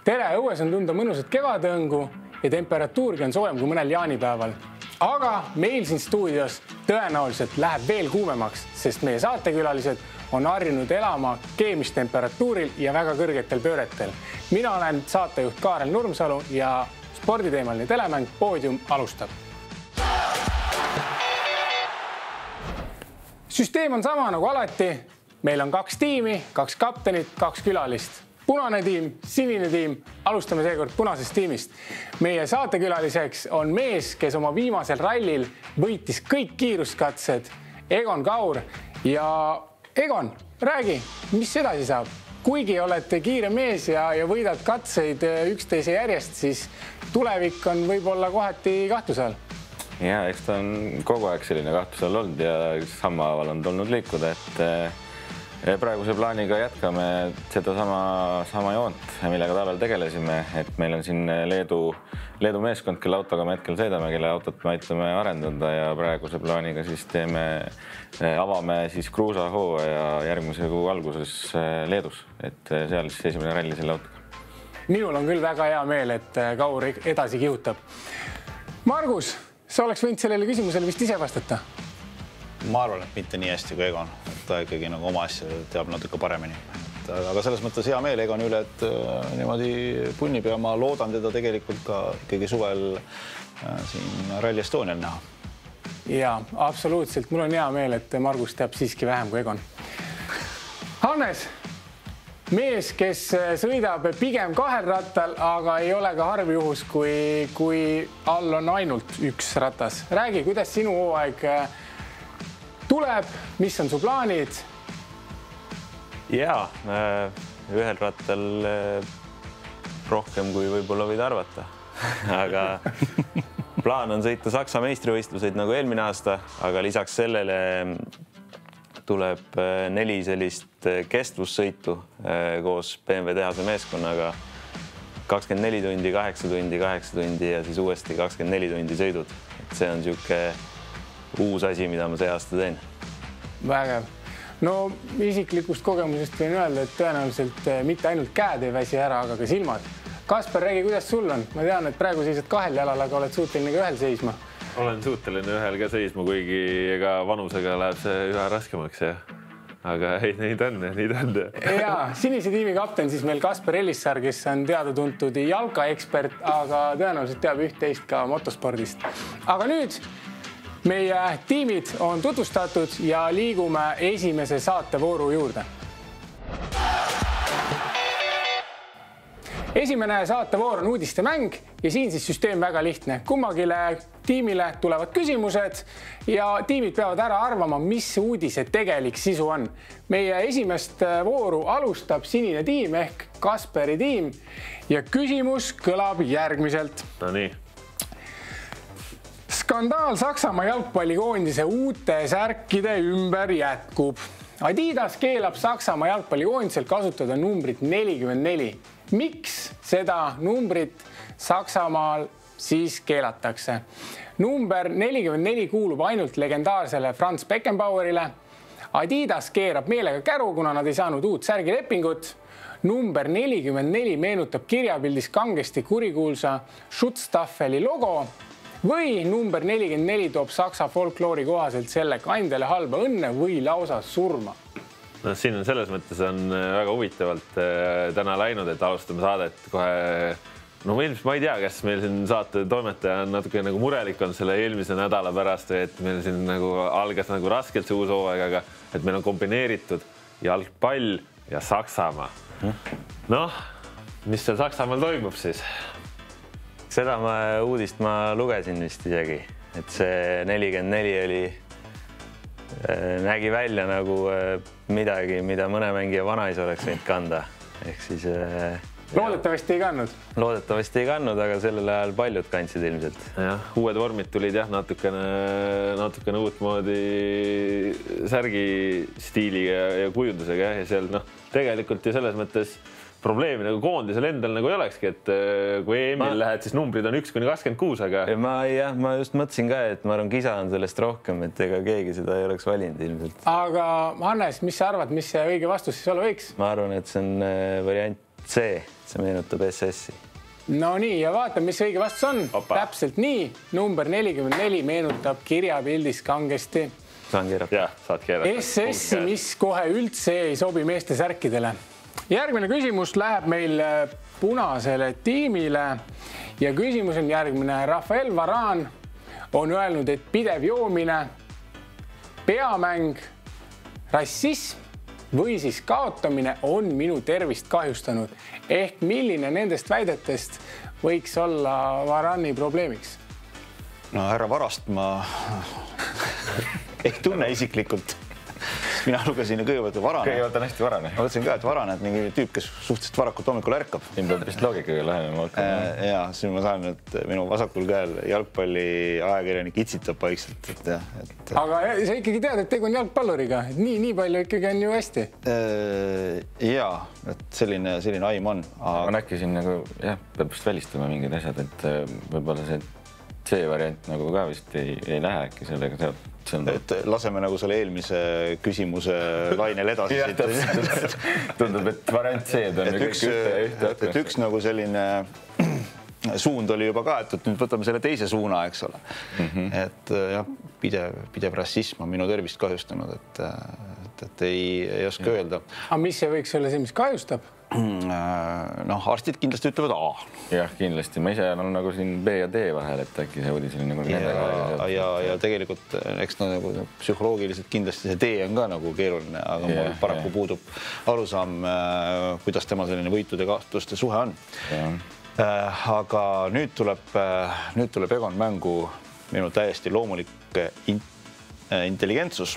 Tere, õues on tunda mõnusat kevadõngu ja temperatuurgi on soojem kui mõnel jaanipäeval. Aga meil siin stuudios tõenäoliselt läheb veel kuumemaks, sest meie saatekülalised on harjunud elama keemistemperatuuril ja väga kõrgetel pööretel. Mina olen saatejuht Kaarel Nurmsalu ja sporditeemaline telemäng Poodium alustab. Süsteem on sama nagu alati. Meil on 2 tiimi, 2 kaptenit, 2 külalist. Punane tiim, sinine tiim. Alustame seekord punasest tiimist. Meie saatekülaliseks on mees, kes oma viimasel rallil võitis kõik kiiruskatsed, Egon Kaur. Ja Egon, räägi, mis edasi saab? Kuigi olete kiire mees ja võidad katseid üksteise järjest, siis tulevik on võib-olla kohati kahtluse all. Ja, eks ta on kogu aeg selline kahtluse all olnud ja sammhaaval on tulnud liikuda, et praeguse plaaniga jätkame seda sama joont, millega talvel tegelesime, et meil on siin Leedu meeskond, kelle autoga me hetkel sõidame, kelle autot me aitame arendada ja praeguse plaaniga siis avame siis kruusahooaja järgmise kuu alguses Leedus, et seal siis esimene ralli selle autoga. Minul on küll väga hea meel, et Kaur edasi kihutab. Margus, sa oleks võinud sellele küsimusele vist ise vastata? Ma arvan, et mitte nii hästi kui Egon. Ta ikkagi nagu oma asja teab natuke paremini. Aga selles mõttes hea meel Egoni üle, et niimoodi punnib ja ma loodan teda tegelikult ka ikkagi suvel siin Rally Estonial näha. Ja, absoluutselt. Mul on hea meel, et Margus teab siiski vähem kui Egon. Hannes, mees, kes sõidab pigem 2 rattal, aga ei ole ka harv juhus, kui all on ainult 1 ratas. Räägi, kuidas sinu hooaeg tuleb, mis on su plaanid? Jaa, ühel rattal rohkem kui võib-olla võid arvata. Aga plaan on sõita Saksa meistrivõistluseid nagu eelmine aasta, aga lisaks sellele tuleb 4 sellist kestvussõitu koos BMW tehase meeskonnaga. 24 tundi, 8 tundi, 8 tundi ja siis uuesti 24 tundi sõidud. Et see on siuke uus asi, mida ma see aasta teen. Vägev. No isiklikust kogemusest võin öelda, et tõenäoliselt mitte ainult käed ei väsi ära, aga ka silmad. Kasper, räägi, kuidas sul on? Ma tean, et praegu seisad 2 jalal, aga oled suuteline ka ühel seisma. Olen suuteline ühel ka seisma, kuigi ega vanusega läheb see üha raskemaks. Aga ei, neid on. Ja, sinise tiimi kapten siis meil Kasper Elissar, kes on teada tuntud jalkaekspert, aga tõenäoliselt teab üht-teist ka motospordist. Aga nüüd meie tiimid on tutvustatud ja liigume esimese saatevooru juurde. Esimene saatevoor on uudistemäng ja siin siis süsteem väga lihtne. Kummagile tiimile tulevad küsimused ja tiimid peavad ära arvama, mis uudise tegelik sisu on. Meie esimest vooru alustab sinine tiim ehk Kasperi tiim ja küsimus kõlab järgmiselt. No nii. Skandaal Saksamaa jalgpallikoondise uute särkide ümber jätkub. Adidas keelab Saksamaa jalgpallikoondisel kasutada numbrit 44. Miks seda numbrit Saksamaal siis keelatakse? Number 44 kuulub ainult legendaarsele Franz Beckenbauerile. Adidas keerab meelega käru, kuna nad ei saanud uut särgilepingut. Number 44 meenutab kirjapildis kangesti kurikuulsa Schutzstaffeli logo. Või number 44 toob Saksa folkloori kohaselt selle kandjale halba õnne või lausa surma. No, siin on selles mõttes on väga huvitavalt täna läinud, et alustame saadet kohe. No ma ei tea, kas meil siin saate toimetaja on natuke nagu murelik on selle eelmise nädala pärast, et meil siin nagu algas nagu raskelt see uus hooaeg, aga et meil on kombineeritud jalgpall ja Saksamaa. Noh, mis seal Saksamaal toimub siis? Seda uudist ma lugesin vist isegi, et see 44 nägi välja nagu midagi, mida mõne mängija vanaisa oleks võinud kanda. Ehk siis loodetavasti ei kandnud. Loodetavasti ei kandnud, aga sellel ajal paljud kandsid ilmselt. Jah, uued vormid tulid natukene uut moodi särgi stiiliga ja kujundusega ja seal tegelikult ju selles mõttes probleemi nagu koondisel endal nagu ei olekski, et kui EM-il lähed, siis numbrid on 1-26, aga... Ma just mõtlesin ka, et ma arvan, kisa on sellest rohkem, et ega keegi seda ei oleks valinud ilmselt. Aga Hannes, mis sa arvad, mis see õige vastus siis olla võiks? Ma arvan, et see on variant C, see meenutab SS-i. No nii, ja vaatame, mis õige vastus on. Täpselt nii. Number 44 meenutab kirjapildis kangesti. Saan keerata. Jah, saad keerata. SS-i, mis kohe üldse ei sobi meeste särkidele. Järgmine küsimus läheb meil punasele tiimile ja küsimus on järgmine. Rafael Varane on öelnud, et pidev joomine, peamäng, rassism või siis kaotamine on minu tervist kahjustanud. Ehk milline nendest väidetest võiks olla Varani probleemiks? No härra Varast ma ei tunne isiklikult. Mina lugesin kõigepealt Varane. Kõigepealt on hästi Varane. Ma mõtlesin ka, et Varane, et mingi tüüp, kes suhteliselt varakult hommikul ärkab. Siin peab vist loogikaga lähenema. Ja siis ma saan, et minu vasakul käel jalgpalli ajakirjanik itsitab vaikselt. Aga sa ikkagi tead, et tegu on jalgpalluriga. Nii palju ikkagi on ju hästi. Jaa, et selline aim on. Ma näkkisin nagu, jah, peab vist välistama mingid asjad, et võib-olla see C-variant nagu ka vist ei lähe äkki sellega sealt. Et laseme nagu selle eelmise küsimuse lainel edasi. Tundub, et variant C-d on ühte. Et üks nagu selline suund oli juba ka, et nüüd võtame selle teise suuna, eks ole. Et jah, pidev rassism on minu tervist kahjustanud, et ei oska öelda. Aga mis see võiks olla see, mis kahjustab? Noh, arstid kindlasti ütlevad A. Jah, kindlasti. Ma ise olen nagu siin B ja D vahel, et äkki see uudis oli nagu ja tegelikult eks nagu psühholoogiliselt kindlasti see D on ka nagu keeruline, aga mul paraku puudub arusaam, kuidas tema selline võitude kaotuste suhe on. Aga nüüd tuleb Egon mängu minu täiesti loomulik intelligentsus.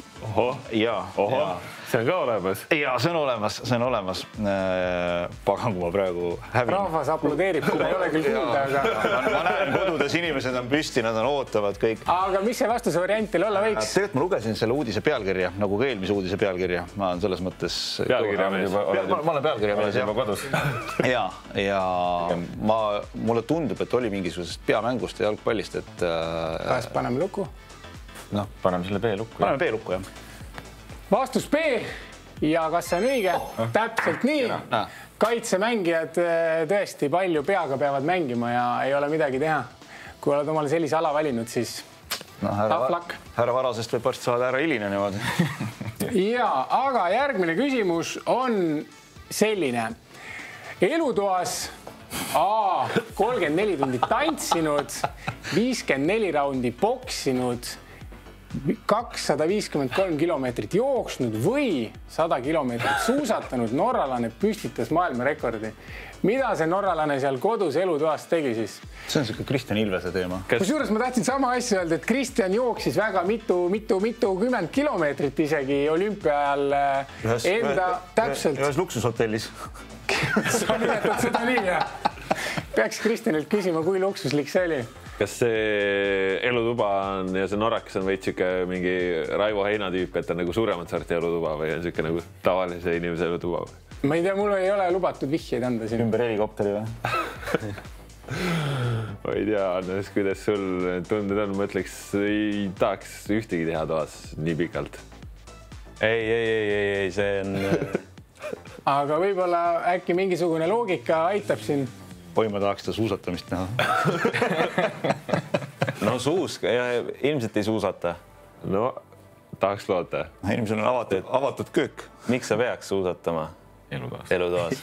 See on ka olemas. Ja see on olemas. Pagan, kui ma praegu hävin. Rahvas aplodeerib, kui ei ole küll kuulda, aga... Ma näen kodudes inimesed on püsti, nad on ootavad kõik. Aga mis see vastuse variantil olla võiks? Tegelikult ma lugesin selle uudise pealkirja, nagu ka eelmise uudise pealkirja. Ma olen selles mõttes... Ma olen pealkirja mees juba kodus. Ja mulle tundub, et oli mingisugusest peamängust ja jalgpallist, et... Kas paneme lukku? No, paneme selle B-lukku. Paneme B-lukku, jah. Vastus B ja kas see on õige? Täpselt nii. Kaitsemängijad tõesti palju peaga peavad mängima ja ei ole midagi teha. Kui oled omale sellise ala valinud, siis härra Varasest võib varsti saada härra Ilinen niimoodi. Ja, aga järgmine küsimus on selline. Elutoas A 34 tundi tantsinud, 54 raundi boksinud, 253 kilomeetrit jooksnud või 100 kilomeetrit suusatanud norralane püstitas maailmarekordi. Mida see norralane seal kodus elutoas tegi siis? See on selline Kristjan Ilvese teema. Kusjuures ma tahtsin sama asja öelda, et Kristjan jooksis väga mitukümmend kilomeetrit isegi olümpiaajal enda täpselt. Ühes luksushotellis. Sa nimetad seda nii, jah? Peaks Kristjanilt küsima, kui luksuslik see oli. Kas see elutuba on ja see norrakas on veits siuke mingi Raivo Heina tüüp, et on nagu suuremat sorti elutuba või on siuke nagu tavalise inimese elutuba? Ma ei tea, mul ei ole lubatud vihjeid anda siin. Ümber helikopteri või? Ma ei tea, Annes, kuidas sul tunded on, ma ütleks, ei tahaks ühtegi teha toas nii pikalt. Ei, see on... Aga võib-olla äkki mingisugune loogika aitab siin. Oi, ma tahaks seda suusatamist näha. No ilmselt ei suusata. No, tahaks loota. Inimesel on avatud köök. Miks sa peaks suusatama? Elutoas.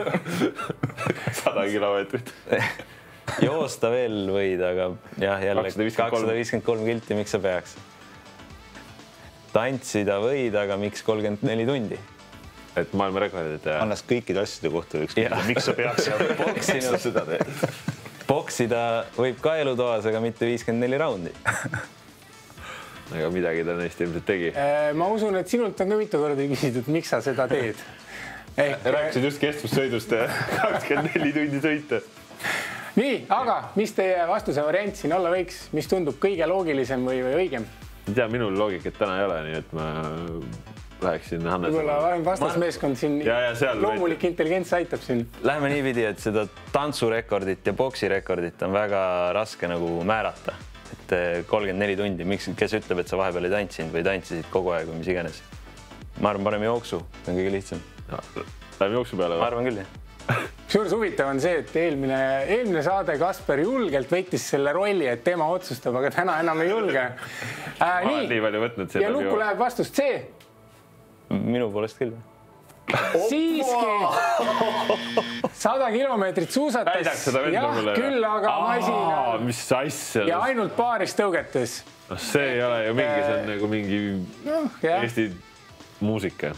100 kilomeetrit. Joosta veel võid, aga jah, jälle 253 kilti, miks sa peaks? Tantsida võid, aga miks 34 tundi? Et maailmarekordid ja... Annast kõikide asjade kohta üks, miks sa peaks Boksida võib ka elutoas, aga mitte 54 raundi. Aga midagi ta neist ilmselt tegi. Ma usun, et sinult on ka mitu korda küsitud, miks sa seda teed. Rääkisid just kestvussõidust 24 tundi sõita. Nii, aga mis teie vastuse variant siin olla võiks? Mis tundub kõige loogilisem või õigem? Ei tea, minul loogikat täna ei ole, nii et ma... läheksin Hannes. Võib-olla vastasmeeskond siin loomulik intelligents aitab siin. Läheme nii pidi, et seda tantsurekordit ja boksirekordit on väga raske nagu määrata. Et 34 tundi, kes ütleb, et sa vahepeal ei tantsinud või tantsisid kogu aeg või mis iganes. Ma arvan, paneme jooksu, see on kõige lihtsam. Läheme jooksu peale. Ma arvan küll, jah. Kusjuures huvitav on see, et eelmine saade Kasper julgelt võttis selle rolli, et tema otsustab, aga täna enam ei julge. Nii palju võtnud. Ja Luku läheb vastus C. Minu poolest küll. Siiski 100 kilomeetrit suusatas. Täidaks seda venda mulle. Küll, aga masina. Mis asja. Ja ainult paaris tõugetes. See ei ole ju mingi, see on nagu mingi Eesti muusika.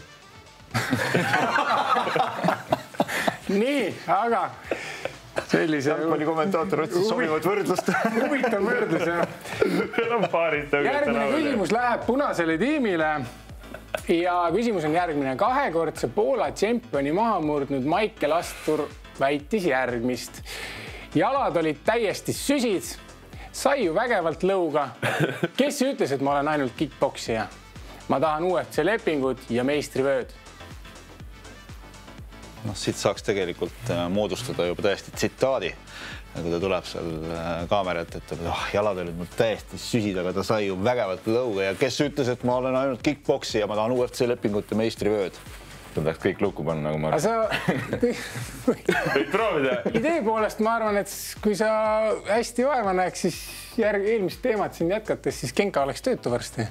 Nii, aga sellise kommentaator otsis sobivat võrdlust. Huvitav võrdlus, jah. Järgmine küsimus läheb punasele tiimile. Ja küsimus on järgmine. Kahekordse Poola tšempioni maha murdnud Maicel Astur väitis järgmist. Jalad olid täiesti süsid, sai ju vägevalt lõuga. Kes ütles, et ma olen ainult kickboksija? Ma tahan UFC lepingut ja meistrivööd. Siit saaks tegelikult moodustada juba täiesti tsitaadi, kui ta tuleb seal kaamerat, et jalad olid mul täiesti süsid, aga ta sai ju vägevalt lõuga ja kes ütles, et ma olen ainult kickboksi ja ma tahan UFC lepingut ja meistrivööd. Ta tahaks kõik lukku panna, nagu ma arvan. Võid proovida. Idee poolest ma arvan, et kui sa hästi vaeva näeks, siis eelmist teemat siin jätkates, siis Genka oleks töötu varsti.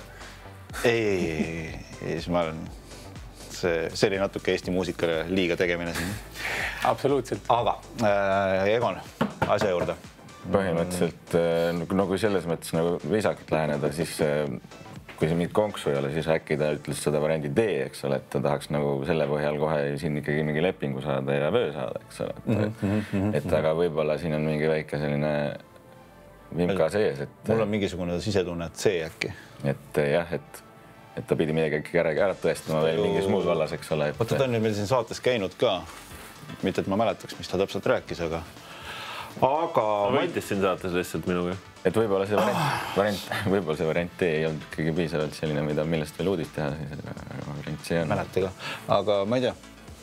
Ei, siis ma olen... See oli natuke Eesti muusikale liiga tegemine siin. Absoluutselt. Aga Egon, asja juurde. Põhimõtteliselt, no kui selles mõttes nagu viisakalt läheneda, siis kui see mingit konksu ei ole, siis äkki ta ütles seda variandi D, eks ole, et ta tahaks nagu selle põhjal kohe siin ikkagi mingi lepingu saada ja vöö saada, eks ole. Et aga võib-olla siin on mingi väike selline vimka sees, et... Mul on mingisugune sisetunne, et see äkki. Et jah, et ta pidi midagi ära tõestama veel mingis muus vallas, eks ole. Võtta ta on meil siin saates käinud ka. Mitte, et ma mäletaks, mis ta täpselt rääkis, aga... Võitis siin saates lihtsalt minuga. Et võib-olla see variant ei olnud ikkagi piisavalt selline, millest veel uudist teha. Mäleta ka. Aga ma ei tea.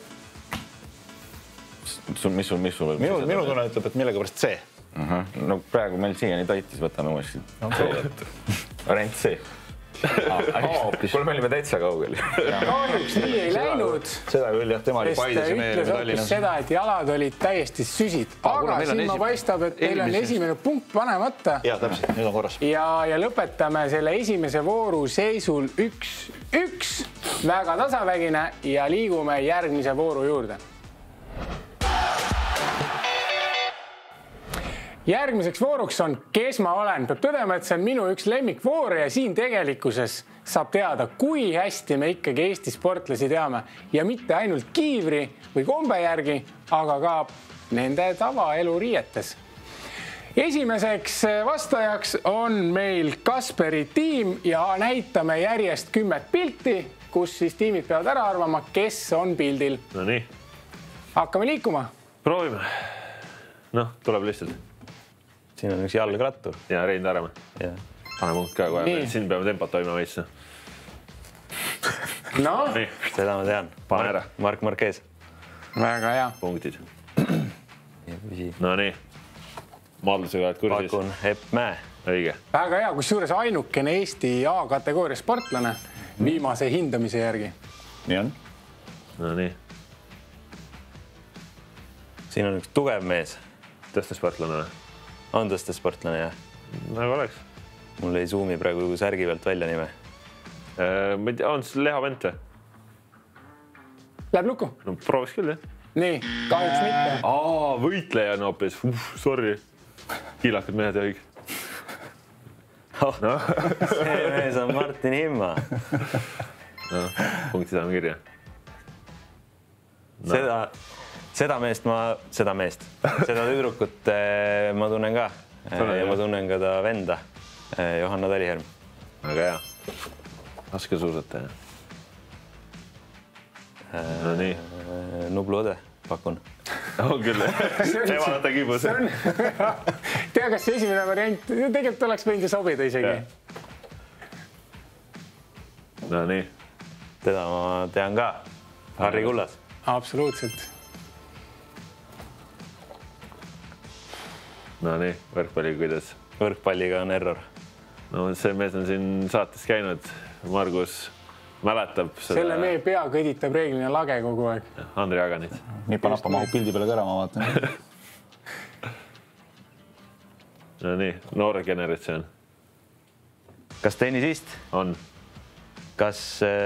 Mis sul? Minu tunne ütleb, et millega pärast C. No praegu meil siiani taitis, võtame uuesti. Variant C. Kuule, me olime täitsa kaugel. Kahjuks nii ei läinud. Seda küll, jah, tema oli Paides ja meie olime Tallinnas. Seda, et jalad olid täiesti süsid. Aga siin ma paistab, et teil on esimene punkt panemata. Ja, täpselt, nüüd on korras. Ja lõpetame selle esimese vooru seisul 1-1. Väga tasavägine ja liigume järgmise vooru juurde. Järgmiseks vooruks on Kes ma olen. Peab tõdema, et see on minu üks lemmikvoor ja siin tegelikkuses saab teada, kui hästi me ikkagi Eesti sportlasi teame ja mitte ainult kiivri või kombe järgi, aga ka nende tavaelu riietes. Esimeseks vastajaks on meil Kasperi tiim ja näitame järjest 10 pilti, kus siis tiimid peavad ära arvama, kes on pildil. No nii. Hakkame liikuma. Proovime. Noh, tuleb lihtsalt. Siin on üks jalgrattur. Ja Rein Taaramäe. Pane punkt ka kohe. Siin peame tempot toima veits. No. Seda ma tean. Pane ära. Mark Marquez. Väga hea. Punktid. No nii. Maadlusega oled kursis. Pakun Epp Mäe. Õige. Väga hea, kus juures ainukene Eesti A-kategooria sportlane viimase hindamise järgi. Nii on. No nii. Siin on üks tugev mees. Tõstesportlane. On tõstesportlane, jah? Nagu oleks. Mul ei zoom'i praegu särgi pealt välja nime. Ma ei tea, on see Leha Vent? Läheb lukku? No proovis küll, jah. Nii, kahjuks mitte. Võitleja on hoopis. Sorry. Kiilakad mehed ja õig. See mees on Martin Himma. Punkti saame kirja. Seda tüdrukut ma tunnen ka ja ma tunnen ka ta venda, Johanna Taliherm. Väga hea. Laske suusataja. No nii. Nublu õde, pakun. On küll. Tema ta kibus. Tea, kas see esimene variant, tegelikult oleks võinud ju sobida isegi. No nii. Teda ma tean ka. Harri Kullas. Absoluutselt. No nii, võrkpalliga kuidas? Võrkpalliga on error. No see mees on siin saates käinud, Margus mäletab seda. Selle mehe pea kõditab reeglina lage kogu aeg. Andri Aganit. Nipa-napa mahub pildi peale ka ära, ma vaatan. No nii, noor generatsioon. Kas tennisist? On. Kas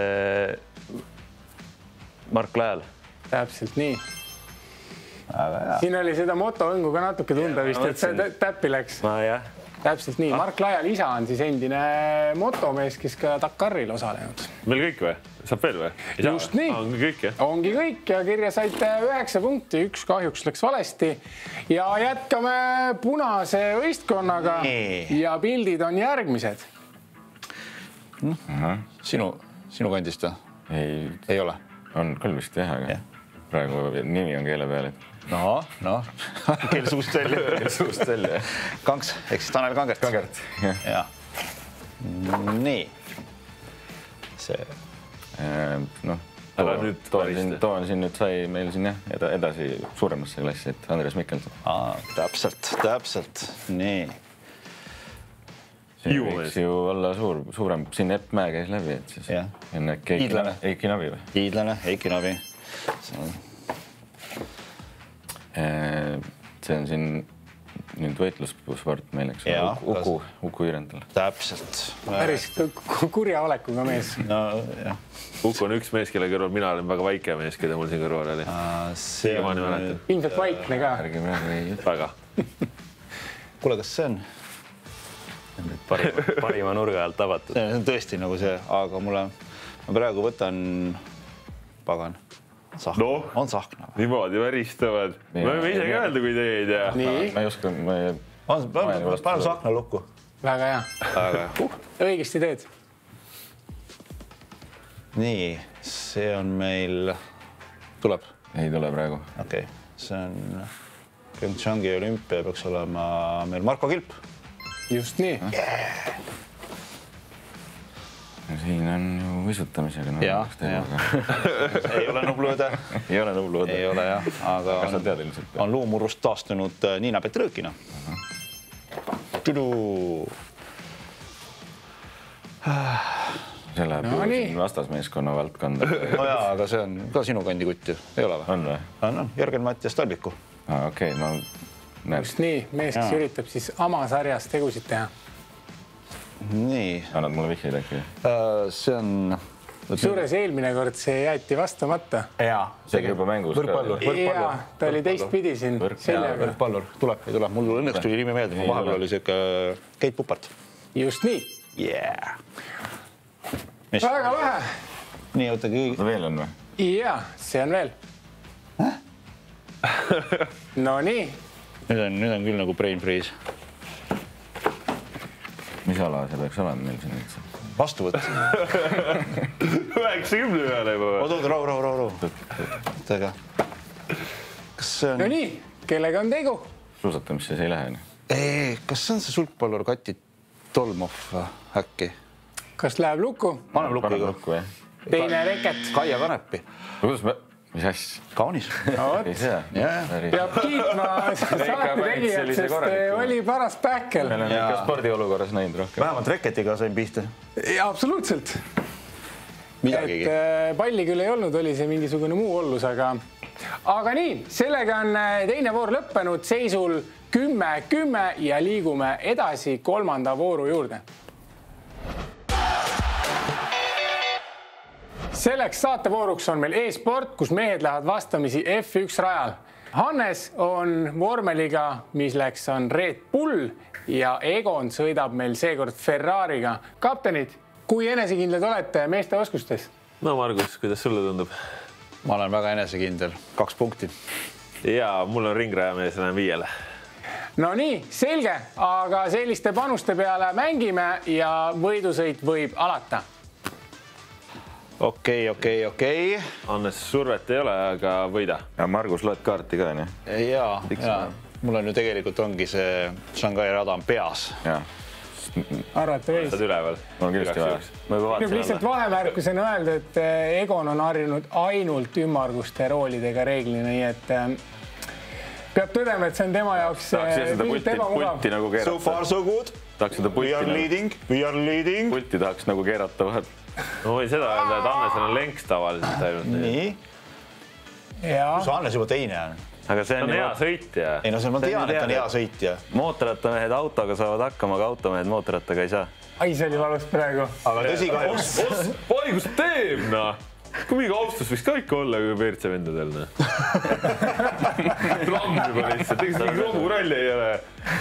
Mark Lajal? Täpselt nii. Siin oli seda motoõngu ka natuke tunda vist, et see täppi läks. Jah. Täpselt nii. Mark Lajal isa on siis endine motomees, kes ka Dakaril osalenud. Meil kõik või? Saab veel või? Just nii. Ongi kõik, jah? Ongi kõik ja kirja saite 9 punkti, 1 kahjuks läks valesti. Ja jätkame punase võistkonnaga ja pildid on järgmised. Sinu kandist või? Ei ole. On küll vist jah, aga praegu nimi on keele peal. No. Keel suust välja. Kanks, ehk siis Tanel Kangert. Kangert, jah. Nii. See. Toon siin nüüd sai meil siin edasi suuremasse klassi, et Andres Mikkelson. Täpselt. Nii. See võiks ju olla suurem. Siin Epp Mäe käis läbi, et siis enne Eiki Navi või? Hiidlane, Eiki Navi. See on siin nüüd võitlussport meil, eks ole, Uku Jürendal. Täpselt. Päris kurja olekuga mees. No jah. Uku on üks mees, kelle kõrval mina olen väga väike mees, keda mul siin kõrval oli. Ilmselt vaikne ka. Väga. Kuule, kas see on? Parima nurga alt avatud. See on tõesti nagu see, aga ma praegu võtan pagan. On Sahkna. Niimoodi väristavad. Me võime isegi öelda, kui teie ei tea. Ma ei oska. Panem Sahkna lukku. Väga hea. Õigesti teed. Nii, see on meil... Tuleb? Ei tule praegu. Okei, see on... Pyeongchangi olümpia peaks olema meil Marko Kilp. Just nii. Siin on ju võisutamisega. Ei ole Nubluõde. Ei ole Nubluõde. Ei ole jah, aga on luumurrust taastunud Niina Petrõkina. See läheb ju vastasmeeskonna valdkonda. No jaa, aga see on ka sinu kandi kutt ju. Ei ole või? On või? On. Jörgen Mattias Talbiku. Okei, ma näen. Just nii, mees, kes üritab siis Ama-sarjas tegusid teha. Nii. Annad mulle vihjeid äkki? See on... Suures eelmine kord see jäeti vastamata. Jaa. Tegi juba mängus. Võrkpallur. Jaa, ta oli teistpidi siin seljaga. Võrkpallur. Tuleb, ei tule. Mul õnneks tuli nimi meelde. Mu vahepeal oli siuke Keit Pupart. Just nii. Yeah. Väga vähe. Nii, ootagi. Veel on või? Jaa, see on veel. No nii. Nüüd on küll nagu brain freeze. Mis ala see peaks olema meil siin üldse? Vastuvõtt. 90 peale juba. Oot, rahu. Tega. Kas see on... No nii, kellega on tegu? Suusatamisse see ei lähe. Kas see on see sulgpallur Kati Tolmov äkki? Kas läheb lukku? Panem lukku, jah. Teine reket. Kaia Kanepi. Kuidas me... Mis asj? Kaunis. Peab kiitma saati tegijad, sest oli paras pähkel. Meil on ikka spordiolukorras näinud rohkem. Vähemalt reketiga sain pihta. Absoluutselt. Midagigi. Palli küll ei olnud, oli see mingisugune muu ollus, aga nii, sellega on teine voor lõppenud seisul 10-10 ja liigume edasi 3. vooru juurde. Selleks saatevooruks on meil e-sport, kus mehed lähevad vastamisi F1 rajal. Hannes on vormeliga, milleks on Red Bull ja Egon sõidab meil seekord Ferrariga. Kaptenid, kui enesekindlad olete meeste oskustes? No Margus, kuidas sulle tundub? Ma olen väga enesekindel. 2 punkti. Ja mul on ringrajamees enam 5. No nii, selge, aga selliste panuste peale mängime ja võidusõit võib alata. Okei. Hannes, survet ei ole, aga võida. Ja Margus, loed kaarti ka, nii? Jaa. Mul on ju tegelikult ongi see Shanghai rada on peas. Jaa. Arvata veis. Saad üleval. Mul on kindlasti vaja. Nüüd lihtsalt vahemärkusena öelda, et Egon on harjunud ainult ümmarguste roolidega reeglina, nii et peab tõdema, et see on tema jaoks pulti nagu keerata. So far so good. Tahaks seda We are leading. Pulti tahaks nagu keerata vahel. ma võin seda öelda, et Hannesel on lenks tavaliselt ainult. Nii. Kus Hannes juba teine on? Aga see on hea sõitja. Ei no see ma tean, et on hea sõitja. Mootorrattamehed autoga saavad hakkama, aga automehed mootorrattaga ei saa. Ai, see oli valus praegu. Aga tõsi kahjuks. Paigus teeb, noh. Kui mingi austus võiks ka ikka olla, kui WRC vendadel, noh. Lamb juba lihtsalt, ega mingi romuralli ei ole.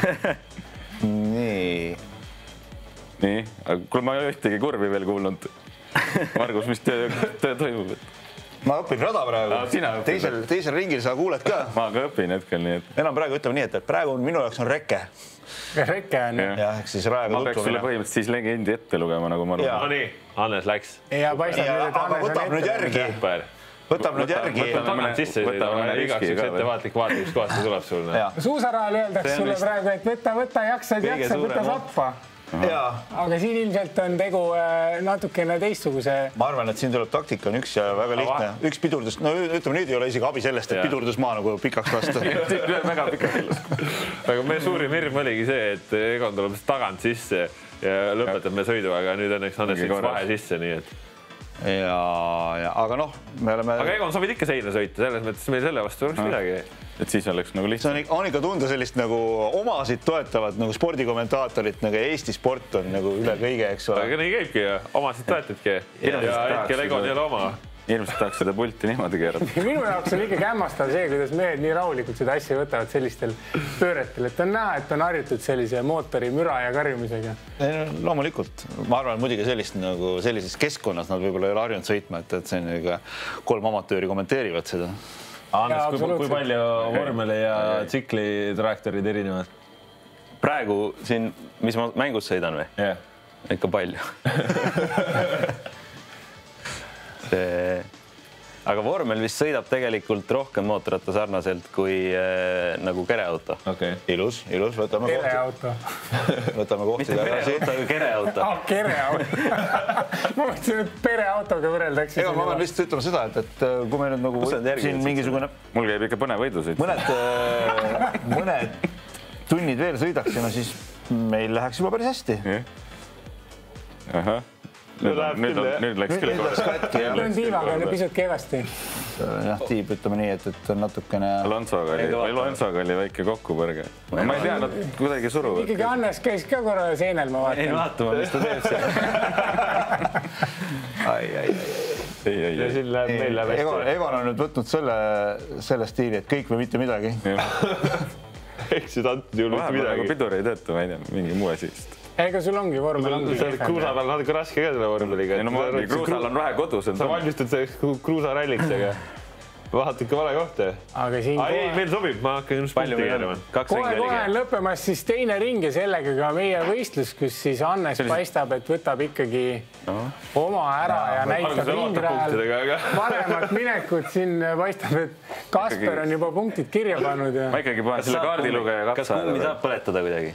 Nii, aga kuule, ma ei ühtegi kurvi veel kuulnud. Margus, mis töö toimub? Ma õpin rada praegu. Teisel ringil sa kuuled ka. Ma ka õpin hetkel, nii et... Enam praegu ütleme nii, et praegu minu jaoks on reke. Reke on. Jah, ehk siis rajaga tutvumine. Ma peaks sulle põhimõtteliselt siis legendi ette lugema, nagu ma arvan. No nii, Hannes läks. Ja paistab nüüd, et Hannes on võtab nüüd järgi. Võtab nüüd järgi. Võtab sisse, igaks üks ettevaatlik vaata, kus kohast see tuleb sulle. Suusarajal öeldakse sulle praegu, et võta, jaksad, võta sappa. Aga siin ilmselt on tegu natukene teistsuguse. Ma arvan, et siin tuleb taktika on üks ja väga lihtne. Üks pidurdus, no ütleme nüüd ei ole isegi abi sellest, et pidurdus maa nagu pikaks lasta. Väga pikaks. Aga meie suurim hirm oligi see, et Egon tuleb tagant sisse ja lõpetab me sõidu, aga nüüd õnneks Hannes sõitis vahe sisse, nii et. Aga noh, me oleme... Aga Egon, sa võid ikka seina sõita, selles mõttes meil selle vastu oleks midagi. Et siis oleks nagu lihtsalt. See on ikka tunda sellist nagu omasid toetavad nagu spordikommentaatorit, nagu Eesti sport on nagu üle kõige, eks ole. Aga nii käibki ja omasid toetadki ja hetkel Egon ei ole oma. Ilmselt tahaks seda pulti niimoodi keerata. Minu jaoks on ikkagi hämmastav see, kuidas mehed nii rahulikult seda asja võtavad sellistel pööretel, et on näha, et on harjutud sellise mootori müra ja karjumisega. Loomulikult. Ma arvan, muidugi sellises keskkonnas nad võib-olla ei ole harjunud sõitma, et see on 3 amatööri kommenteerivad seda. Hannes, kui palju vormeli ja tsiklitraaktorid erinevad? Praegu siin, mis ma mängus sõidan või? Jah. Ikka palju. Aga vormel vist sõidab tegelikult rohkem mootorratta sarnaselt kui nagu kereauto. Ilus, võtame kohti tagasi. Kereauto. Kereauto. Ma mõtlesin, et pereautoga võrreldakse. Ega ma pean lihtsalt ütlema seda, et kui meil nüüd nagu siin mingisugune... Mul käib ikka põnev võidusõit. Mõned tunnid veel sõidaksime, siis meil läheks juba päris hästi. Ahah. Nüüd läks küll katki. Nüüd on tiivaga pisut kevasti. Jah, tiib, ütleme nii, et on natukene... Alonsoga oli väike kokkupõrge. Ma ei tea, nad kuidagi suruvad. Ikkagi Hannes käis ka korra seenel, ma vaatan. Ei vaatama, mis ta teeb seal. Ja siin meil läheb hästi. Egon on nüüd võtnud selle stiili, et kõik või mitte midagi. Eks nüüd antud juhul mitte midagi. Vahepeal pidur ei tööta, ma ei tea, mingi muu asi. Ega sul ongi vormel ongi. Kruusa peal natuke raske ka selle vormeliga. Kruusal on vähe kodus. Sa valmistud selleks kruusaralliks, aga vahat ikka vale kohta. Aga siin ei, meil sobib, ma hakkan just punkti keerama. Kohe on lõppemas siis teine ring ja sellega ka meie võistlus, kus siis Hannes paistab, et võtab ikkagi oma ära ja näitab ringrajal paremat minekut. Siin paistab, et Kasper on juba punktid kirja pannud. Ma ikkagi panen selle kaardilugeja kapsa. Kas kummi saab põletada kuidagi?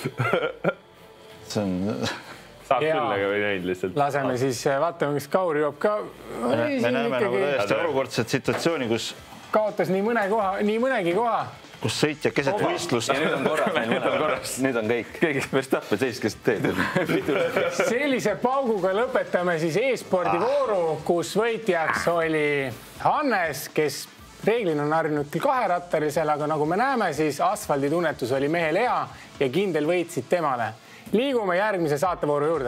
Saab küllega või näinud lihtsalt. Laseme siis, vaatame, kas Kaur jõuab ka. Me näeme nagu täiesti arukordset situatsiooni, kus kaotas nii mõnegi koha. Kus sõitja keset võistlust. Nüüd on kõik. Keegi Verstappen seiskest teed. Sellise pauguga lõpetame siis e-spordivooru, kus võitjaks oli Hannes, kes reeglina on harjunud küll kaherattalisel, aga nagu me näeme, siis asfalditunnetus oli mehel hea ja kindel võitsid temale. Liigume järgmise saatevooru juurde.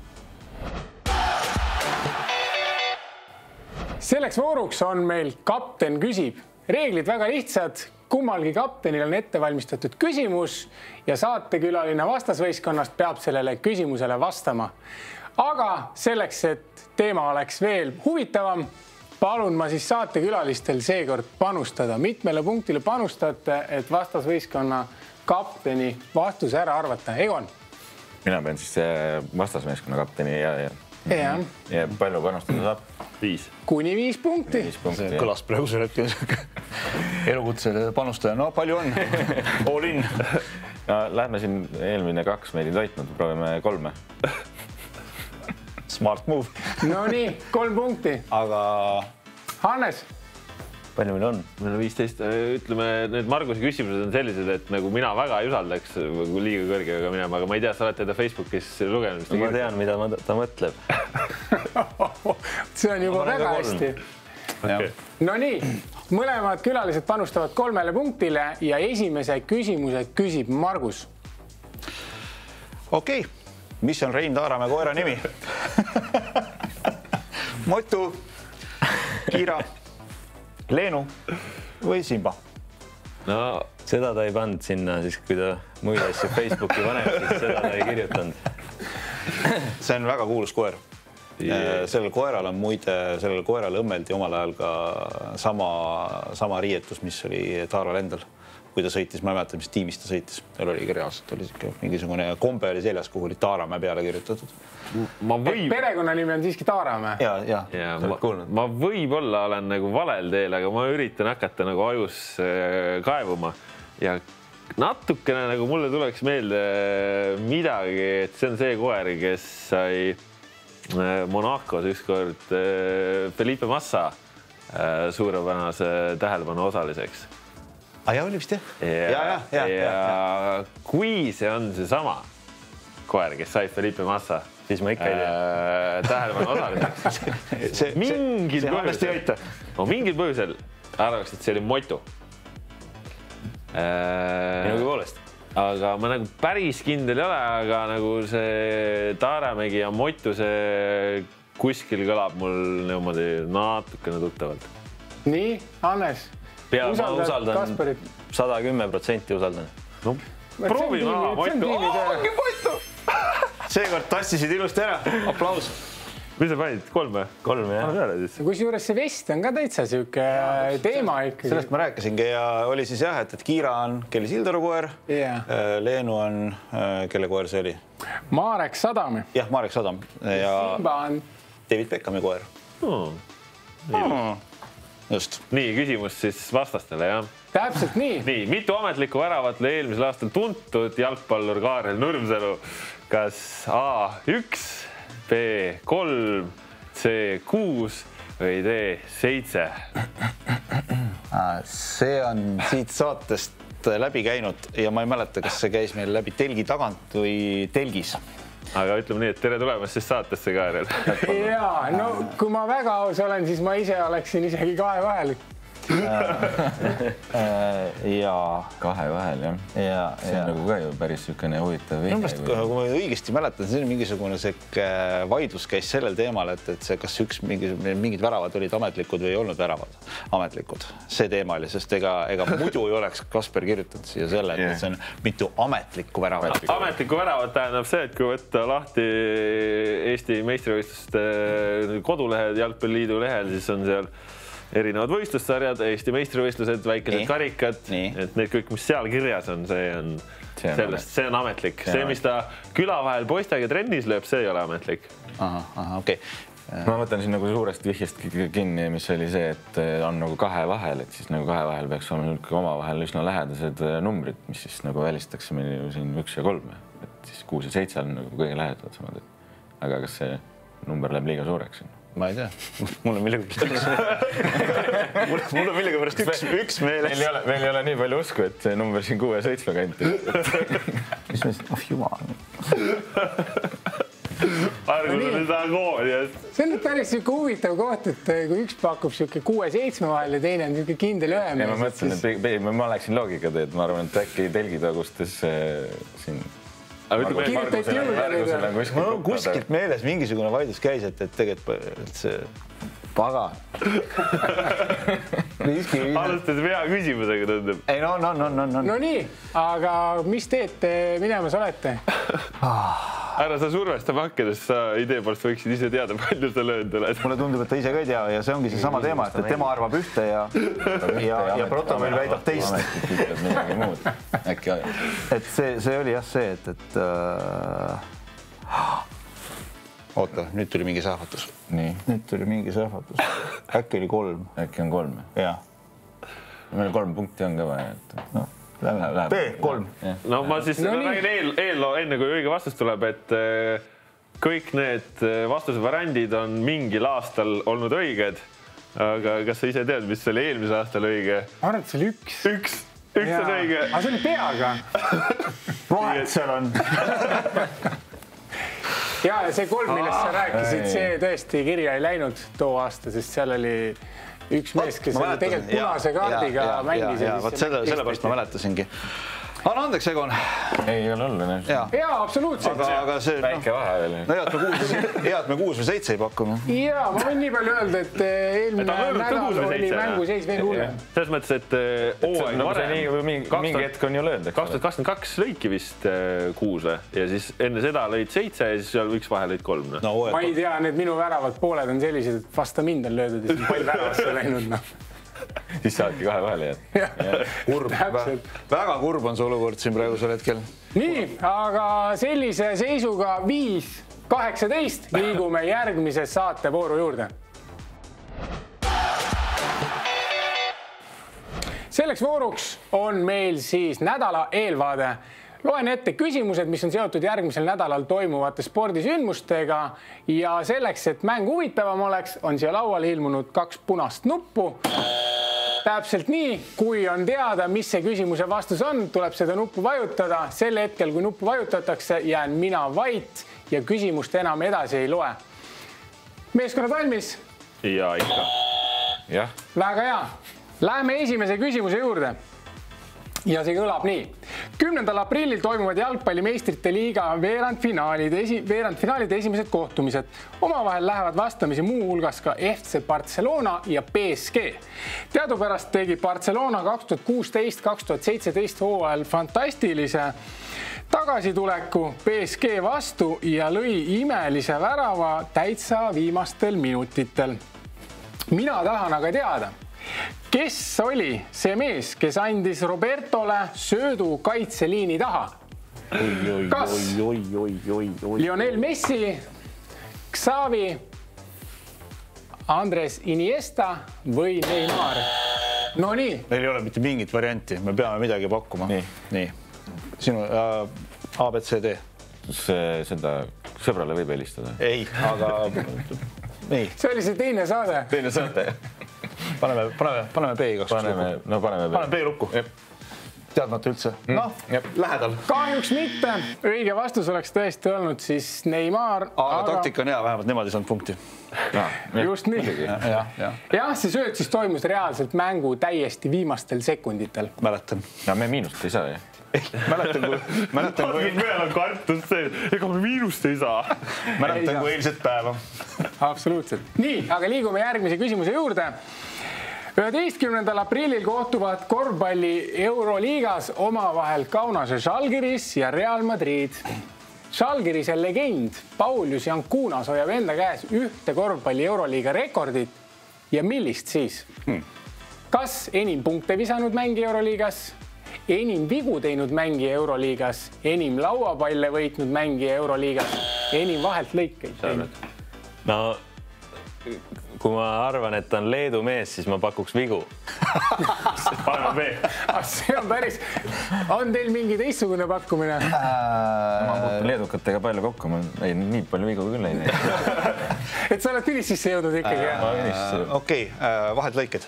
Selleks vooruks on meil kapten küsib. Reeglid väga lihtsad. Kummalgi kaptenil on ette valmistatud küsimus ja saatekülaline vastasvõistkonnast peab sellele küsimusele vastama. Aga selleks, et teema oleks veel huvitavam, palun ma siis saatekülalistel seekord panustada. Mitmele punktile panustate, et vastasvõistkonna kapteni vastuse ära arvata? Egon? Mina pean siis vastasmeeskonna kapteni ja palju panustada saab? 5. Kuni 5 punkti. See kõlas praegusel hetkel elukutsele panustaja. No palju on? All in. Lähme siin eelmine 2 meid ei toitnud, proovime 3. Smart move. No nii, 3 punkti. Aga... Hannes? Palju meil on? Meil on 15. Ütleme, need Marguse küsimused on sellised, et nagu mina väga ei usaldaks liiga kõrgega minema, aga ma ei tea, sa oled teda Facebookis lugenud. Ma tean, mida ta mõtleb. See on juba väga hästi. Okay. No nii, mõlemad külalised panustavad 3 punktile ja esimese küsimuse küsib Margus. Okei, mis on Rein Taaramäe koera nimi? Motu, Kiira, Leenu või Simba? No, seda ta ei pannud sinna, siis kui ta muid asju Facebooki paneb, siis seda ta ei kirjutanud. See on väga kuulus koer. Sellel koeral on muide, sellel koeral õmmeldi omal ajal ka sama riietus, mis oli Taaral endal. Kui ta sõitis, ma ei mäleta, mis tiimis ta sõitis. Tal oli reaalselt, oli mingisugune kombe oli seljas, kuhu oli Taaramäe peale kirjutatud. Perekonnanimi on siiski Taaramäe. Ma võib-olla olen nagu valel teel, aga ma üritan hakata nagu ajus kaevuma ja natukene nagu mulle tuleks meelde midagi, et see on see koer, kes sai Monacos ükskord Felipe Massa suurepärase tähelepanu osaliseks. Ja oli vist jah? Ja kui see on see sama koer, kes sai Felipe Massa, siis ma ikka ei tea tähelepanu osaliseks. Mingil põhjusel arvaks, et see oli Motu. Minugi poolest. Aga ma nagu päris kindel ei ole, aga nagu see Taaramägi ja Motu see kuskil kõlab mul niimoodi natukene tuttavalt. Nii, Hannes. Ma usaldan 110% usaldan. No, proovime Motu. Ongi Motu! Seekord tassisid ilusti ära. Aplaus. Mis sa panid? 3? 3, jah. Kusjuures see vest on ka täitsa siuke teema ikkagi. Sellest ma rääkisingi ja oli siis jah, et Kiira on Kelly Sildaru koer. Leenu on, kelle koer see oli? Marek Sadami. Jah, Marek Sadam. Ja Simba on David Beckhami koer. Just. Nii, küsimus siis vastastele, jah? Täpselt nii. Nii, mitu ametlikku väravat lõi eelmisel aastal tuntud jalgpallur Kaarel Nurmsalu? Kas A1, B3, C6 või D7? See on siit saatest läbi käinud ja ma ei mäleta, kas see käis meil läbi telgi tagant või telgis. Aga ütleme nii, et tere tulemast siis saatesse, Kaarel. Jaa, no kui ma väga aus olen, siis ma ise oleksin isegi 2 vahel. Jaa. 2 vahel, jah. See on nagu ka ju päris sükene huvitav vihje. Kui ma õigesti mäletan, see on mingisugune vaidlus käis sellel teemal, et see kas mingid väravad olid ametlikud või ei olnud väravad ametlikud. See teema oli, sest ega muidu ei oleks Kasper kirjutanud siia selle, et see on mitu ametlikku väravat. Ametlikku väravat tähendab see, et kui võtta lahti Eesti meistrivõistluste kodulehed Jalgpalliliidu lehel, siis on seal erinevad võistlussarjad, Eesti meistrivõistlused, väikesed karikad, et need kõik, mis seal kirjas on, see on ametlik. See, mis ta küla vahel poistega trennis lööb, see ei ole ametlik. Okei. Ma mõtlen siin nagu suurest vihjest kinni, mis oli see, et on nagu 2 vahel, et siis nagu 2 vahel peaks olema omavahel üsna lähedased numbrid, mis siis nagu välistatakse meil ju siin 1 ja 3. Et siis 6 ja 7 on nagu kõige lähedad samad. Aga kas see number läheb liiga suureks? Ma ei tea. Mul on millegipärast üks meeles. Meil ei ole nii palju usku, et see number siin 6 ja 7 kanti. Mis me siis? Jumal. Argus on seda kooli. See on päris huvitav koht, et kui üks pakub 6 ja 7 vahel ja teine on kindel 1 mees. Ma mõtlen, et ma läksin loogika teed. Ma arvan, et äkki telgitagustes siin... Kuskilt meeles mingisugune vaidlus käis, et tegelikult see paga. Alustas vea küsimusega tundub. Ei, no nii. Aga mis teed minemas olete? Ära sa survesta pakkedes, sa idee poolest võiksid ise teada, palju sa löönud oled. Mulle tundub, et ta ise ka ei tea ja see ongi see sama teema, et tema arvab ühte ja protokoll väidab teist. Midagi muud. Äkki aja. Et see oli jah see, et oota, nüüd tuli mingi sähvatus. Nüüd tuli mingi sähvatus. Äkki oli 3. Äkki on 3? Jah. Meil 3 punkti on ka vaja, et... B3. No ma siis räägin eelloo, enne kui õige vastus tuleb, et kõik need vastusevariandid on mingil aastal olnud õiged aga kas sa ise tead, mis oli eelmise aastal õige? Ma arvan, et see oli üks. Üks on õige. Aga see oli peaga. Vahet seal on. Ja see 3, millest sa rääkisid, see tõesti kirja ei läinud too aasta, sest seal oli üks mees, kes oli tegelikult punase kaardiga mängis. Sellepärast ma mäletasingi. Anna andeks, Egon. Ei ole oluline. Jaa, absoluutselt. Aga see... Väike vahe veel. No head me 6 või 7 ei pakkume. Jaa, ma võin nii palju öelda, et eelmine nädal oli mänguseis veel hullem. Selles mõttes, et hooaeg varem... Mingi hetk on ju löönud. 2022 lõidki vist 6 ja siis enne seda lõid 7 ja siis seal üks vahe lõid 3. Ma ei tea, need minu väravad pooled on sellised, et vasta mind on löödud ja siis pall väravasse läinud. Siis saadki 2 vahele jääd. Väga kurb on see olukord siin praegusel hetkel. Nii, aga sellise seisuga 5-18 liigume järgmise saatevooru juurde. Selleks vooruks on meil siis nädala eelvaade. Loen ette küsimused, mis on seotud järgmisel nädalal toimuvate spordisündmustega ja selleks, et mäng huvitavam oleks, on siia lauale ilmunud 2 punast nuppu. Täpselt nii, kui on teada, mis see küsimuse vastus on, tuleb seda nuppu vajutada. Sel hetkel, kui nuppu vajutatakse, jään mina vait ja küsimust enam edasi ei loe. Meeskonnad valmis? Ja ikka. Jah. Väga hea. Läheme esimese küsimuse juurde. Ja see kõlab nii. 10. aprillil toimuvad jalgpallimeistrite liiga veerandfinaalide esimesed kohtumised. Omavahel lähevad vastamisi muu hulgas ka FC Barcelona ja PSG. Teadupärast tegi Barcelona 2016-2017 hooajal fantastilise tagasituleku PSG vastu ja lõi imelise värava täitsa viimastel minutitel. Mina tahan aga teada, kes oli see mees, kes andis Robertole söödu kaitseliini taha? Kas Lionel Messi, Xavi, Andres Iniesta või Neymar? No nii. Meil ei ole mitte mingit varianti, me peame midagi pakkuma. Nii. Sinu ABCD. Seda sõbrale võib helistada. Ei, aga nii. See oli see teine saade. Teine saade. Paneme B igaks. Paneme B lukku. Teadmata üldse. Lähedal. Kahjuks mitte. Õige vastus oleks tõesti olnud siis Neymar. Aga taktika on hea, vähemalt nemad ei saanud punkti. Just nii. Jah, see sööt siis toimus reaalselt mängu täiesti viimastel sekunditel. Mäletan. Ja me miinust ei saa, jah? Mäletan, kui... Meil on kartus see, ega me miinust ei saa. Mäletan, kui eilset päeva. Absoluutselt. Nii, aga liigume järgmise küsimuse juurde. 11. aprillil kohtuvad korvpalli Euroliigas omavahel Kaunase Žalgiris ja Real Madrid. Žalgirise legend Paulius Jankunas hoiab enda käes ühte korvpalli Euroliiga rekordit ja millist siis? Kas enim punkte visanud mängi Euroliigas? Enim vigu teinud mängi Euroliigas, enim lauapalle võitnud mängi Euroliigas, enim vahelt lõikeid teinud. No, kui ma arvan, et on Leedu mees, siis ma pakuks vigu. Paneme B. See on päris... On teil mingi teistsugune pakkumine? Ma puhtun leedukatega palju kokku, ma ei nii palju vigu küll ei näe. Et sa oled finississe jõudnud ikkagi? Okei, vahed lõiked.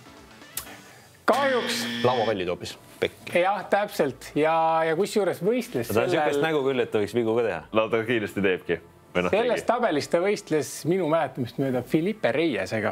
Kahjuks. Lauapallid hoopis. Jah, täpselt. Ja kus juures võistles? Ta on sellist nägu küll, et ta võiks vigu ka teha. Ta kiiresti teebki. Selles tabelis ta võistles minu mäletamist mööda Filipe Reyesega.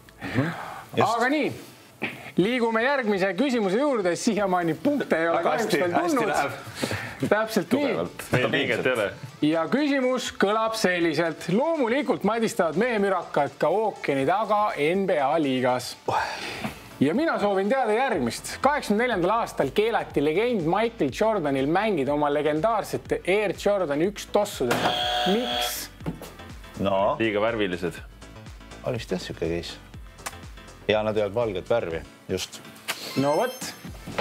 Aga nii, liigume järgmise küsimuse juurde. Siiamaani punkte ei ole kahjuks veel tulnud. Täpselt nii. Meil liiget ei ole. Ja küsimus kõlab selliselt. Loomulikult madistavad mehemürakad ka ookeani taga NBA liigas. Ja mina soovin teada järgmist. 84. aastal keelati legend Michael Jordanil mängida oma legendaarsete Air Jordan 1 tossudega. Miks? No. Liiga värvilised. Oli vist jah siuke keis. Ja nad ei olnud valget värvi, just. No võt.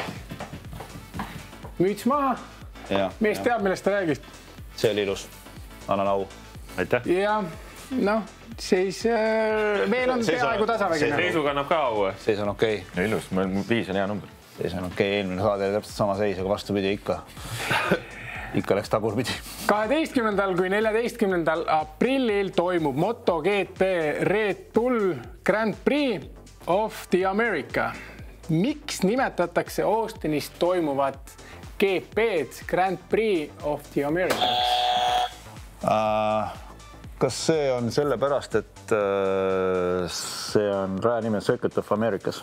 Müts maha. Mees teab, millest ta räägis. See oli ilus. Annan au. Aitäh. Ja noh, siis meil on peaaegu tasavägine. Seisu kannab ka au. Seis on okei. No ilus, 5 on hea number. Seis on okei, eelmine saade täpselt sama seis, aga vastupidi ikka. Ikka läks tagurpidi. 12. kui 14. aprillil toimub MotoGP Red Bull Grand Prix of the America. Miks nimetatakse Austinis toimuvat GP-d Grand Prix of the America? Kas see on sellepärast, et see on raja nimi Circuit of Americas?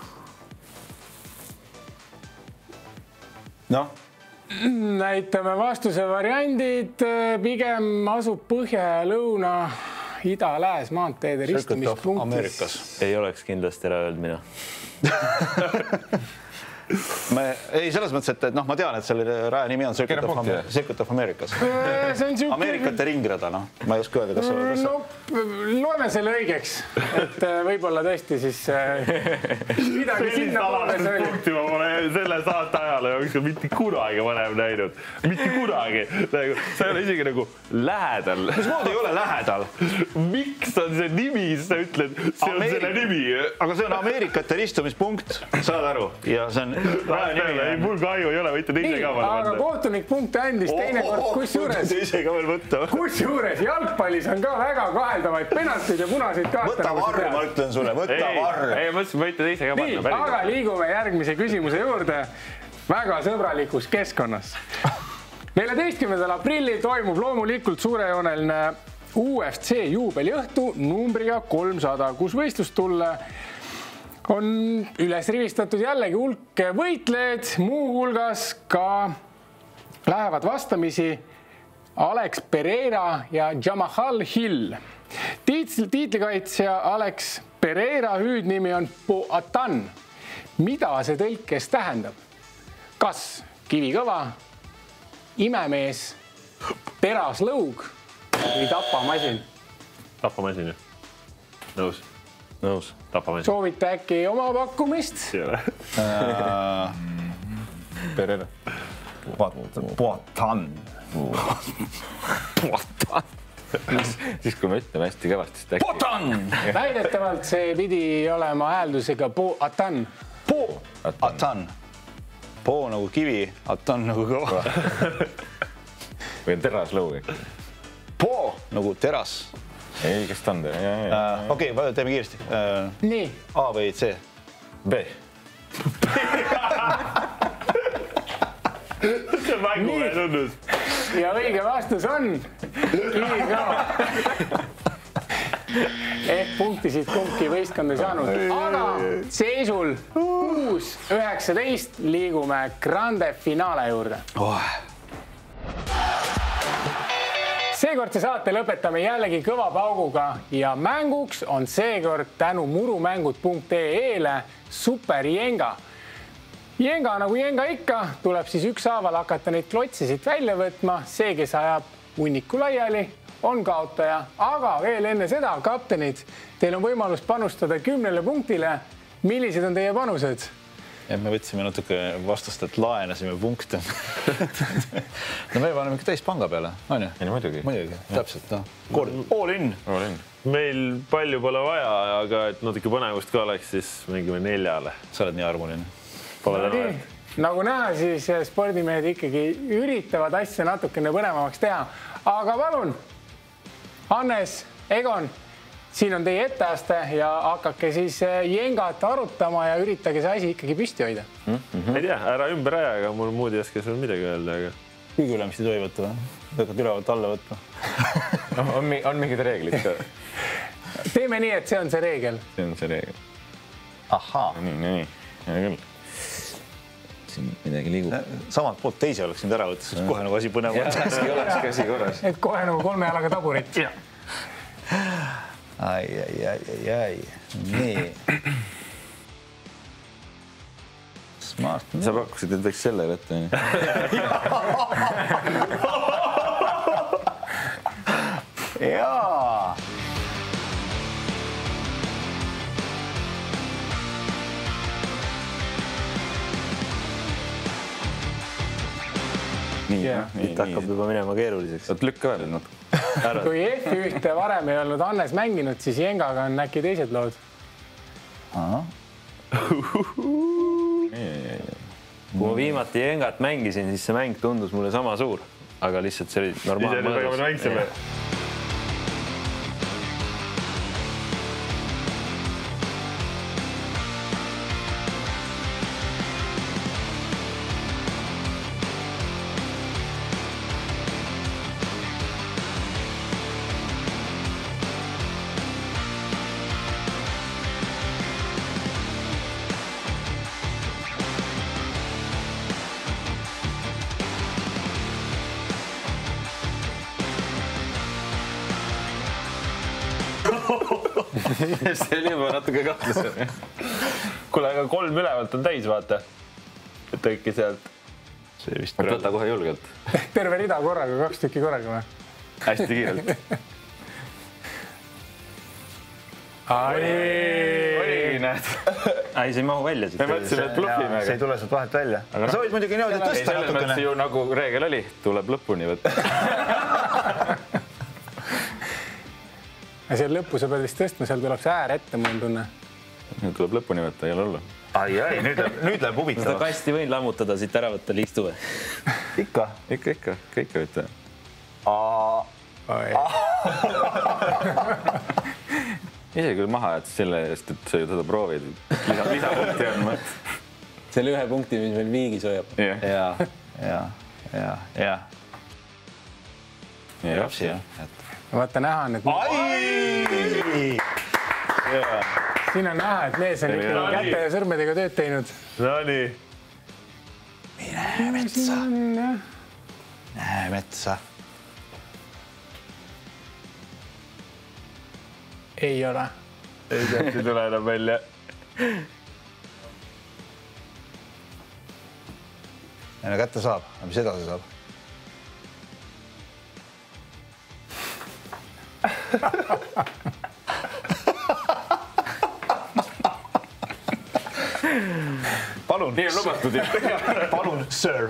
Noh? Näitame vastuse variandid. Pigem asub põhja ja lõuna, ida, lääs, maanteede ristimispunktis. Ei oleks kindlasti ära öelnud mina. Ei, selles mõttes, et ma tean, et selle raja nimi on Circuit of Americas. Ameerikate ringrada, ma ei oska öelda, kas loeme selle õigeks, et võib-olla tõesti siis midagi sinna poole see oli. Punkti ma pole selle saate ajal jooksul mitte kunagi varem näinud. Mitte kunagi. See ei ole isegi nagu lähedal. Mis moodi ei ole lähedal? Miks on see nimi, sa ütled, see on selle nimi? Aga see on Ameerikate ristumispunkt, saad aru? Ja see on ei, mul kahju ei ole, võite teise ka võtta. Aga kohtunik punkte andis teinekord, kusjuures jalgpallis on ka väga kaheldavaid penaltid ja punaseid kaarte. Võta varr, ma ütlen sulle, võta varr. Ei, mõtlesin, võite teise ka panna. Nii, aga liigume järgmise küsimuse juurde väga sõbralikus keskkonnas. 14. aprillil toimub loomulikult suurejooneline UFC juubeliõhtu numbriga 300, kus võistlustulle on üles rivistatud jällegi hulk võitleed, muu hulgas ka lähevad vastamisi Alex Pereira ja Jamahal Hill. Tiitlikaitsja Alex Pereira hüüdnimi on Poatan. Mida see tõlkes tähendab? Kas kivikõva, imemees, teraslõug või tapamasin? Tapamasin, nõus. Nõus. Soovite äkki oma pakkumist? Pereira. Poatan. Siis kui me ütleme hästi kõvasti, siis äkki... Poatan! Väidetavalt see pidi olema hääldusega Poatan. Poatan. Po nagu kivi, atan nagu kõva. Või on teraslõug äkki? Po nagu teras. Ei, kes ta on? Okei, teeme kiiresti. Nii. A või C? B. See mängume tundus. Ja õige vastus on kivikõva. Ehk punktisid kumbki võistkond ei saanud. Aga seisul 6-19 liigume grande finaale juurde. Seekordse saate lõpetame jällegi kõva pauguga ja mänguks on seekord tänu murumängud.ee-le Super Jenga. Jenga nagu Jenga ikka, tuleb siis ükshaaval hakata neid klotsisid välja võtma. See, kes ajab hunniku laiali, on kaotaja. Aga veel enne seda, kaptenid, teil on võimalus panustada 10 punktile. Millised on teie panused? Ja me võtsime natuke vastust, et laenasime punkte. No me paneme ikka täis panga peale, on ju? Ei, muidugi. Muidugi, täpselt. All in. Meil palju pole vaja, aga et natuke põnevust ka oleks, siis mängime 4. Sa oled nii armuline. Pole täna veel. Nagu näha, siis spordimehed ikkagi üritavad asja natukene põnevamaks teha. Aga palun, Hannes, Egon, siin on teie etteaste ja hakake siis Jengat arutama ja üritage see asi ikkagi püsti hoida. Ei tea, ära ümber aja, aga mul muud ei oska sul midagi öelda. Kõige ülemist ei tohi võtta või? Võikad ülevalt alla võtta. On mingid reeglid ka? Teeme nii, et see on see reegel. See on see reegel. Ahaa. Nii. Ja küll. Siin midagi liigub. Samalt poolt teise oleks nüüd ära võtta, siis kohe nagu asi põnev. Oleks käsi korras. Et kohe nagu 3 jalaga taburit. Ai. Nii. Smart. Sa pakkusid, et võiks selle võtta. Jaa. Nüüd hakkab juba minema keeruliseks. Oot, lükka veel natuke. Kui F1 varem ei olnud Hannes mänginud, siis Jengaga on äkki teised lood. Kui ma viimati Jengat mängisin, siis see mäng tundus mulle sama suur, aga lihtsalt see oli normaalne. 4. see oli juba natuke kahtlasem. Kuule, aga 3 ülevalt on täis, vaata. Et äkki sealt. See vist võta kohe julgelt. Terve rida korraga, 2 tükki korraga või? Hästi kiirelt. Oligi, näed. Ei, see ei mahu välja siit. Me mõtlesime, et blufime. See ei tule sealt vahelt välja. Aga sa võid muidugi niimoodi tõsta natukene. Selles mõttes ju nagu reegel oli, tuleb lõpuni võtta. Ja seal lõppu sa pead vist tõstma, seal tuleb see äär ette, mul on tunne. Tuleb lõpuni võtta, ei ole hullu. Ai, nüüd läheb huvitavaks. Seda kasti võin lammutada siit ära võtta liistu või? Ikka. Kõike võtta. Ise küll maha jätsid selle eest, et sa ju seda proovid. Lisapunkti on mõt. Selle 1 punkti, mis meil viigis hoiab. Ja. Rapsi, jah. Vaata näha on, et... Siin on näha, et mees on ikka käte ja sõrmedega tööd teinud. No nii. Mine metsa. Näe metsa. Ei ole. Ei tähti tule enam välja. Ja kätte saab, aga mis edasi saab? Palun. Nii on lubatud. Palun, sir.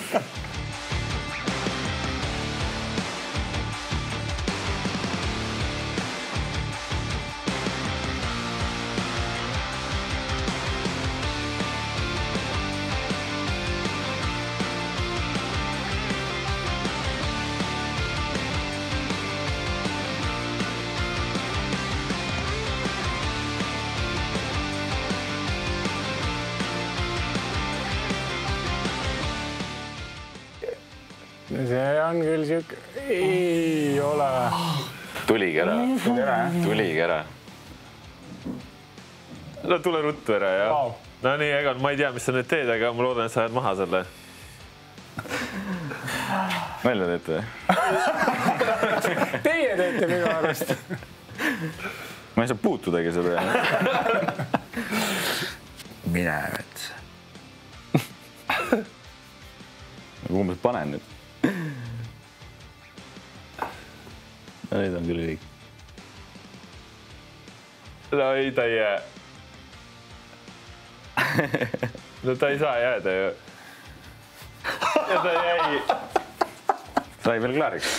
See on küll siuke... Ei ole. Tuligi ära. No tule ruttu ära, jah. Wow. No nii, Egon, ma ei tea, mis sa nüüd teed, aga ma loodan, et sa jääd maha selle. Välja teete või? Teie teete minu arvast. Ma ei saa puutudagi seda. Mine metsa. Umbes panen nüüd. No nüüd on küll kõik. No ei, ta ei jää. No ta ei saa jääda ju. Ja ta jäi. Sai veel klaariks.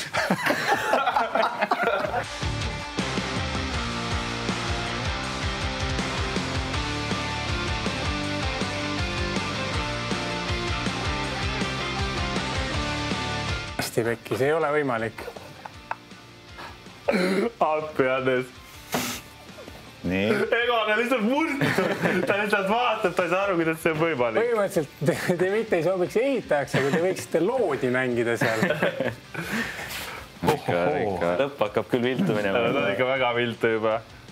Hästi pekki, see ei ole võimalik. Appi, Hannes. Nii. Egon on lihtsalt murtud. Ta lihtsalt vaatab, ta ei saa aru, kuidas see on võimalik. Põhimõtteliselt te mitte ei sobiks ehitajaks, aga te võiksite loodi mängida seal. Lõpp hakkab küll viltu minema. Ta on ikka väga viltu juba.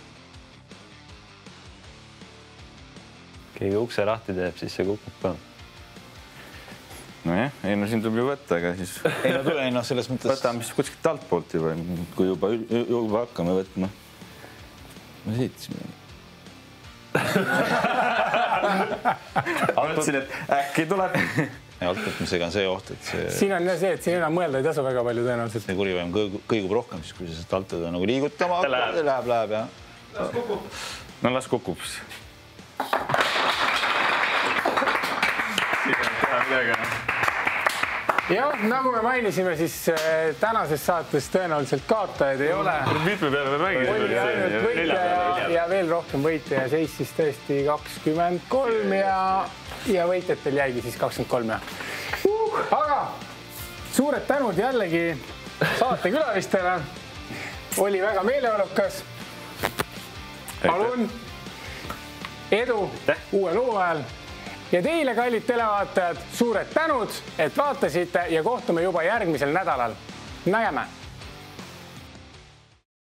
Keegi ukse lahti teeb, siis see kukub ka. Nojah, ei no siin tuleb ju võtta, aga siis... Ei no tule, no selles mõttes... Võtame siis kuskilt alt poolt juba, kui juba hakkame võtma. Ma siitisime. Mõtlesin, et äkki tuleb. Ja altvõtmisega on see oht, et see... Siin on see, et siin enam mõelda ei tasu väga palju tõenäoliselt. See kurivaim kõigub rohkem, siis kui see altõda nagu liigutama läheb, jah. Las kukub. No las kukub. Jah, nagu me mainisime, siis tänases saates tõenäoliselt kaotajaid ei ole. Mitme peale me mängime? Oli ainult võitja ja veel rohkem võitja ja seis siis tõesti 23 ja võitjatel jäigi siis 23. Aga suured tänud jällegi saatekülalistele. Oli väga meeleolukas. Palun, edu uue loo ajal. Ja teile, kallid televaatajad, suured tänud, et vaatasite ja kohtume juba järgmisel nädalal. Nägeme!